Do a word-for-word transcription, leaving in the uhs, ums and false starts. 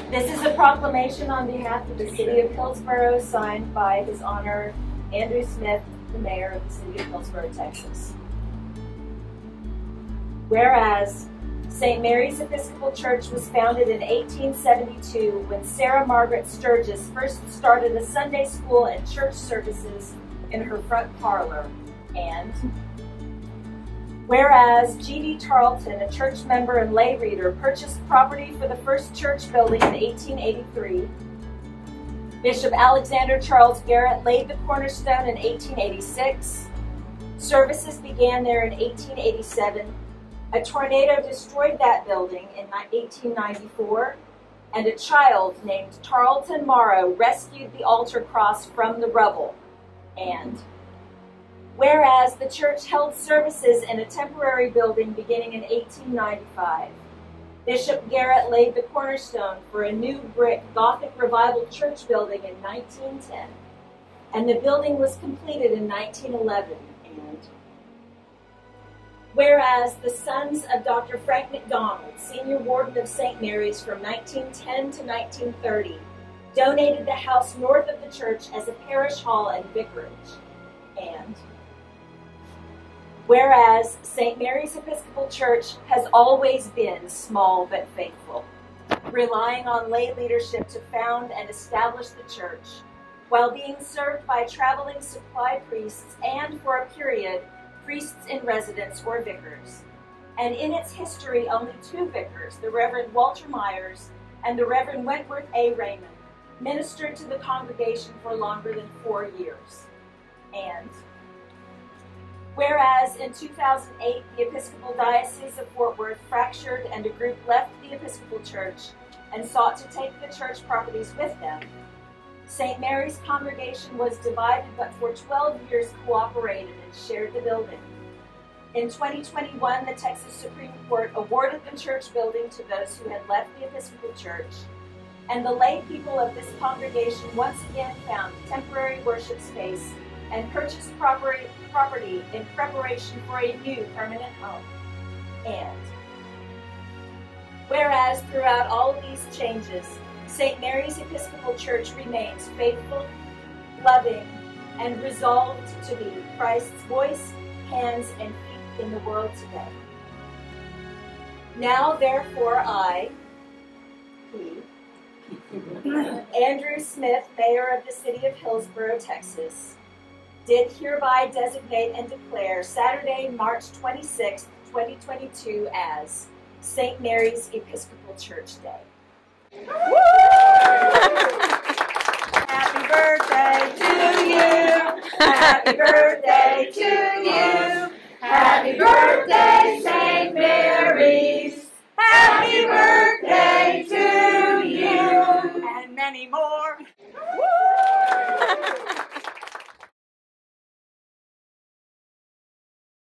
This is a proclamation on behalf of the City of Hillsborough, signed by His Honor Andrew Smith, the Mayor of the City of Hillsborough, Texas. Whereas Saint Mary's Episcopal Church was founded in eighteen seventy-two when Sarah Margaret Sturgis first started a Sunday school and church services in her front parlor. And whereas G D Tarleton, a church member and lay reader, purchased property for the first church building in eighteen eighty-three, Bishop Alexander Charles Garrett laid the cornerstone in eighteen eighty-six, services began there in eighteen eighty-seven, a tornado destroyed that building in eighteen ninety-four, and a child named Tarleton Morrow rescued the altar cross from the rubble. And whereas the church held services in a temporary building beginning in eighteen ninety-five, Bishop Garrett laid the cornerstone for a new brick Gothic Revival church building in nineteen ten, and the building was completed in nineteen eleven. And whereas the sons of Doctor Frank McDonald, senior warden of Saint Mary's from nineteen ten to nineteen thirty, donated the house north of the church as a parish hall and vicarage. And whereas Saint Mary's Episcopal Church has always been small but faithful, relying on lay leadership to found and establish the church, while being served by traveling supply priests and, for a period, priests in residence or vicars. And in its history, only two vicars, the Reverend Walter Myers and the Reverend Wentworth A. Raymond, ministered to the congregation for longer than four years. And whereas in two thousand eight, the Episcopal Diocese of Fort Worth fractured and a group left the Episcopal Church and sought to take the church properties with them, Saint Mary's congregation was divided but for twelve years cooperated and shared the building. In twenty twenty-one, the Texas Supreme Court awarded the church building to those who had left the Episcopal Church, and the lay people of this congregation once again found temporary worship space and purchased property, property in preparation for a new permanent home. And whereas throughout all of these changes, Saint Mary's Episcopal Church remains faithful, loving, and resolved to be Christ's voice, hands, and feet in the world today. Now, therefore, I, he, Andrew Smith, Mayor of the City of Hillsborough, Texas, did hereby designate and declare Saturday, March twenty-sixth, twenty twenty-two as Saint Mary's Episcopal Church Day. Happy birthday to you! Happy birthday to you! Happy birthday, Saint Mary's! Happy birthday to you! And many more!